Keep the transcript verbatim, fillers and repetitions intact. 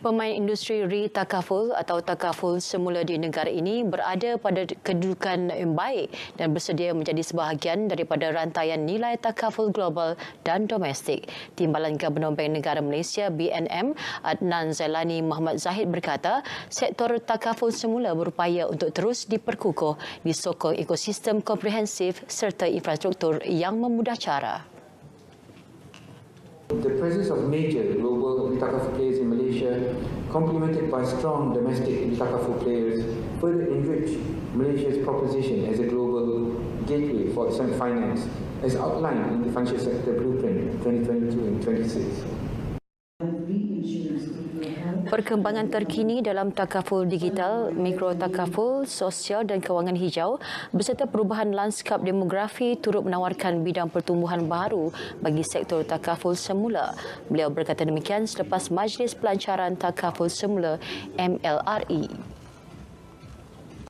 Pemain industri re-takaful atau takaful semula di negara ini berada pada kedudukan yang baik dan bersedia menjadi sebahagian daripada rantaian nilai takaful global dan domestik. Timbalan Gubernur Bank Negara Malaysia B N M Adnan Zailani Muhammad Zahid berkata, sektor takaful semula berupaya untuk terus diperkukuh, disokong ekosistem komprehensif serta infrastruktur yang memudah cara. The presence of major global Takaful players in Malaysia, complemented by strong domestic Takaful players, further enrich Malaysia's proposition as a global gateway for Islamic finance, as outlined in the Financial Sector Blueprint twenty twenty-two and twenty-six. Perkembangan terkini dalam takaful digital, mikro takaful, sosial dan kewangan hijau beserta perubahan lanskap demografi turut menawarkan bidang pertumbuhan baru bagi sektor takaful semula. Beliau berkata demikian selepas Majlis Pelancaran Takaful Semula M L R E.